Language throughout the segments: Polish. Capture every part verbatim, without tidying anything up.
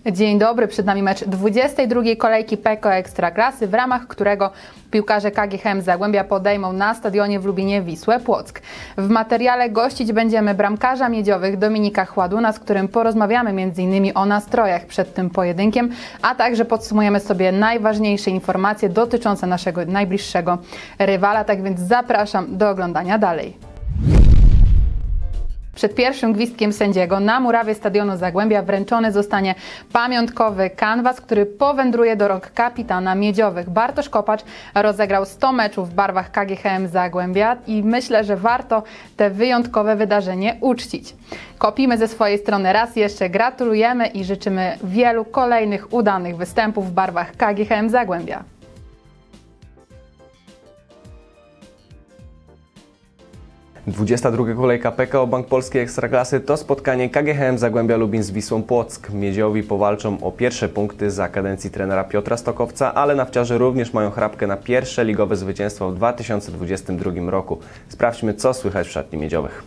Dzień dobry, przed nami mecz dwudziestej drugiej kolejki P K O Ekstraklasy, w ramach którego piłkarze K G H M Zagłębia podejmą na stadionie w Lubinie Wisłę Płock. W materiale gościć będziemy bramkarza miedziowych Dominika Chładuna, z którym porozmawiamy między innymi o nastrojach przed tym pojedynkiem, a także podsumujemy sobie najważniejsze informacje dotyczące naszego najbliższego rywala, tak więc zapraszam do oglądania dalej. Przed pierwszym gwizdkiem sędziego na murawie stadionu Zagłębia wręczony zostanie pamiątkowy kanwas, który powędruje do rąk kapitana miedziowych. Bartosz Kopacz rozegrał sto meczów w barwach K G H M Zagłębia i myślę, że warto te wyjątkowe wydarzenie uczcić. Kopimy ze swojej strony raz jeszcze, gratulujemy i życzymy wielu kolejnych udanych występów w barwach K G H M Zagłębia. dwudziesta druga kolejka P K O Bank Polskiej Ekstraklasy to spotkanie K G H M Zagłębia Lubin z Wisłą Płock. Miedziowi powalczą o pierwsze punkty za kadencji trenera Piotra Stokowca, ale nawciarze również mają chrapkę na pierwsze ligowe zwycięstwo w dwa tysiące dwudziestym drugim roku. Sprawdźmy, co słychać w szatni miedziowych.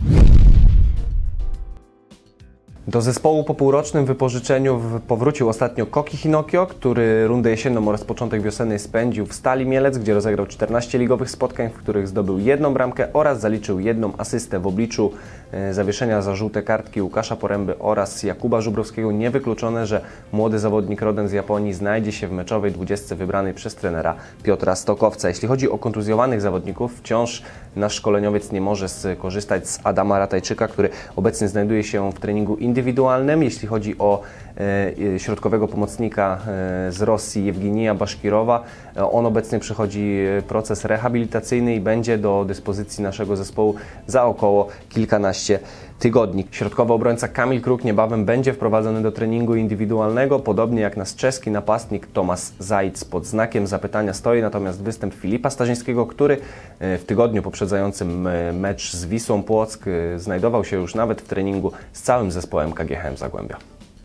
Do zespołu po półrocznym wypożyczeniu powrócił ostatnio Koki Hinokio, który rundę jesienną oraz początek wiosennej spędził w Stali Mielec, gdzie rozegrał czternaście ligowych spotkań, w których zdobył jedną bramkę oraz zaliczył jedną asystę. W obliczu zawieszenia za żółte kartki Łukasza Poręby oraz Jakuba Żubrowskiego niewykluczone, że młody zawodnik rodem z Japonii znajdzie się w meczowej dwudziestce wybranej przez trenera Piotra Stokowca. Jeśli chodzi o kontuzjowanych zawodników, wciąż nasz szkoleniowiec nie może skorzystać z Adama Ratajczyka, który obecnie znajduje się w treningu indywidualnym. Jeśli chodzi o e, środkowego pomocnika e, z Rosji Jewgenija Baszkirowa, e, on obecnie przechodzi proces rehabilitacyjny i będzie do dyspozycji naszego zespołu za około kilkanaście tygodni. Środkowy obrońca Kamil Kruk niebawem będzie wprowadzony do treningu indywidualnego, podobnie jak nasz czeski napastnik Tomasz Zajc. Pod znakiem zapytania stoi natomiast występ Filipa Starzyńskiego, który w tygodniu poprzedzającym mecz z Wisłą Płock znajdował się już nawet w treningu z całym zespołem K G H M Zagłębia.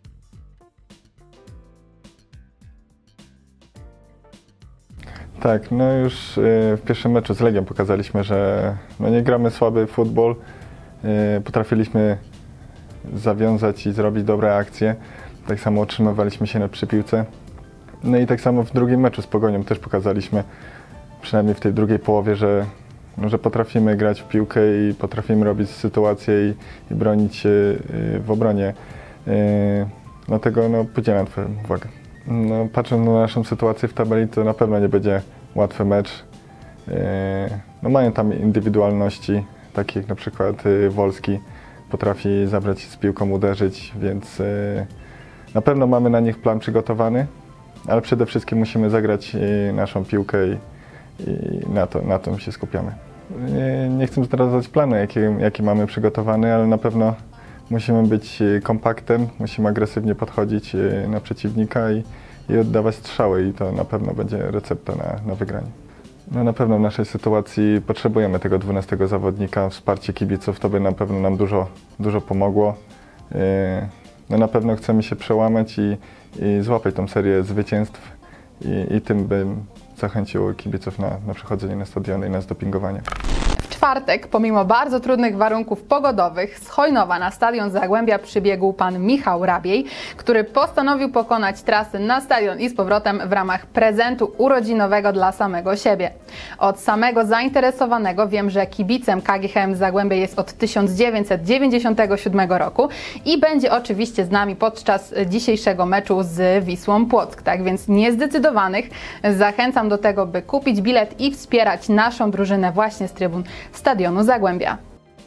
Tak, no już w pierwszym meczu z Legią pokazaliśmy, że no nie gramy słaby futbol. Potrafiliśmy zawiązać i zrobić dobre akcje. Tak samo utrzymywaliśmy się na przypiłce. No i tak samo w drugim meczu z Pogonią też pokazaliśmy, przynajmniej w tej drugiej połowie, że, no, że potrafimy grać w piłkę i potrafimy robić sytuacje i, i bronić się w obronie. Dlatego no, podzielam Twoją uwagę. No, patrząc na naszą sytuację w tabeli, to na pewno nie będzie łatwy mecz. No, mają tam indywidualności, takich jak na przykład Wolski potrafi zabrać z piłką, uderzyć, więc na pewno mamy na nich plan przygotowany, ale przede wszystkim musimy zagrać naszą piłkę i, i na, to, na tym się skupiamy. Nie, nie chcę zdradzać planu, jaki, jaki mamy przygotowany, ale na pewno musimy być kompaktem, musimy agresywnie podchodzić na przeciwnika i, i oddawać strzały i to na pewno będzie recepta na, na wygranie. No na pewno w naszej sytuacji potrzebujemy tego dwunastego zawodnika, wsparcie kibiców, to by na pewno nam dużo, dużo pomogło. No na pewno chcemy się przełamać i, i złapać tą serię zwycięstw i, i tym bym zachęcił kibiców na, na przychodzenie na stadiony i na zdopingowanie. W czwartek, pomimo bardzo trudnych warunków pogodowych, z Chojnowa na stadion Zagłębia przybiegł pan Michał Rabiej, który postanowił pokonać trasy na stadion i z powrotem w ramach prezentu urodzinowego dla samego siebie. Od samego zainteresowanego wiem, że kibicem K G H M Zagłębia jest od tysiąc dziewięćset dziewięćdziesiątego siódmego roku i będzie oczywiście z nami podczas dzisiejszego meczu z Wisłą Płock. Tak więc niezdecydowanych zachęcam do tego, by kupić bilet i wspierać naszą drużynę właśnie z trybun stadionu Zagłębia.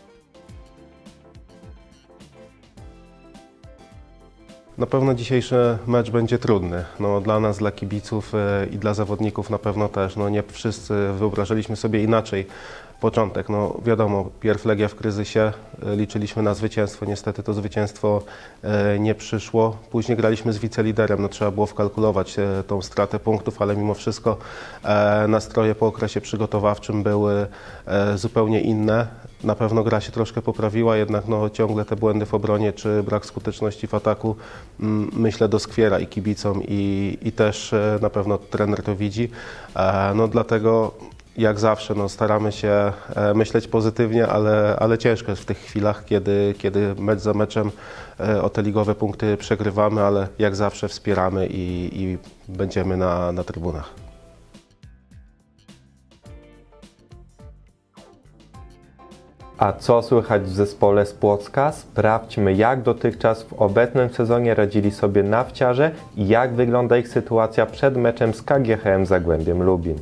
Na pewno dzisiejszy mecz będzie trudny. No, dla nas, dla kibiców i dla zawodników na pewno też. No, nie wszyscy wyobrażaliśmy sobie inaczej początek. No, wiadomo, pierw Legia w kryzysie, liczyliśmy na zwycięstwo. Niestety to zwycięstwo nie przyszło. Później graliśmy z wiceliderem. No, trzeba było wkalkulować tą stratę punktów, ale mimo wszystko nastroje po okresie przygotowawczym były zupełnie inne. Na pewno gra się troszkę poprawiła, jednak no, ciągle te błędy w obronie czy brak skuteczności w ataku myślę doskwiera i kibicom i, i też na pewno trener to widzi. No, dlatego jak zawsze no, staramy się e, myśleć pozytywnie, ale, ale ciężko jest w tych chwilach, kiedy, kiedy mecz za meczem e, o te ligowe punkty przegrywamy, ale jak zawsze wspieramy i, i będziemy na, na trybunach. A co słychać w zespole z Płocka? Sprawdźmy, jak dotychczas w obecnym sezonie radzili sobie nawciarze i jak wygląda ich sytuacja przed meczem z K G H M Zagłębiem Lubin.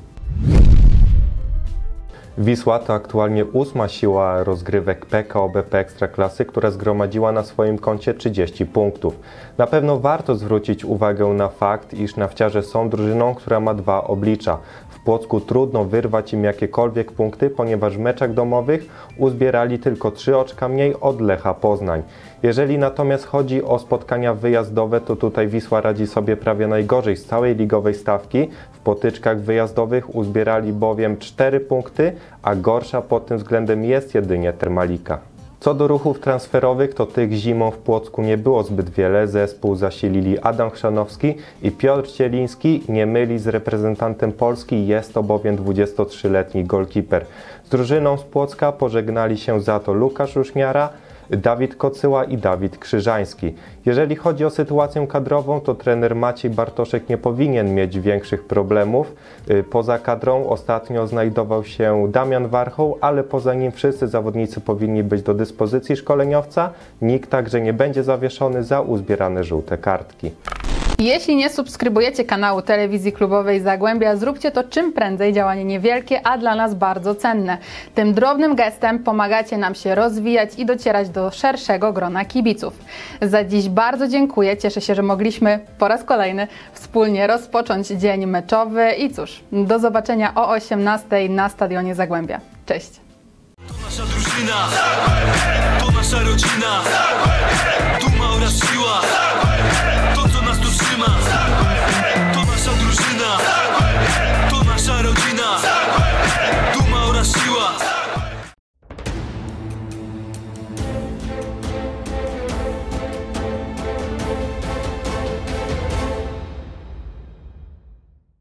Wisła to aktualnie ósma siła rozgrywek P K O B P Ekstraklasy, która zgromadziła na swoim koncie trzydzieści punktów. Na pewno warto zwrócić uwagę na fakt, iż nawciarze są drużyną, która ma dwa oblicza. W Płocku trudno wyrwać im jakiekolwiek punkty, ponieważ w meczach domowych uzbierali tylko trzy oczka mniej od Lecha Poznań. Jeżeli natomiast chodzi o spotkania wyjazdowe, to tutaj Wisła radzi sobie prawie najgorzej z całej ligowej stawki. W potyczkach wyjazdowych uzbierali bowiem cztery punkty, a gorsza pod tym względem jest jedynie Termalika. Co do ruchów transferowych, to tych zimą w Płocku nie było zbyt wiele. Zespół zasilili Adam Chrzanowski i Piotr Cieliński. Nie myli z reprezentantem Polski, jest to bowiem dwudziestotrzyletni golkiper. Z drużyną z Płocka pożegnali się za to Łukasz Ruszniara, Dawid Kocyła i Dawid Krzyżański. Jeżeli chodzi o sytuację kadrową, to trener Maciej Bartoszek nie powinien mieć większych problemów. Poza kadrą ostatnio znajdował się Damian Warchoł, ale poza nim wszyscy zawodnicy powinni być do dyspozycji szkoleniowca. Nikt także nie będzie zawieszony za uzbierane żółte kartki. Jeśli nie subskrybujecie kanału Telewizji Klubowej Zagłębia, zróbcie to czym prędzej, działanie niewielkie, a dla nas bardzo cenne. Tym drobnym gestem pomagacie nam się rozwijać i docierać do szerszego grona kibiców. Za dziś bardzo dziękuję, cieszę się, że mogliśmy po raz kolejny wspólnie rozpocząć dzień meczowy i cóż, do zobaczenia o osiemnastej na Stadionie Zagłębia. Cześć! To nasza drużyna, to nasza rodzina.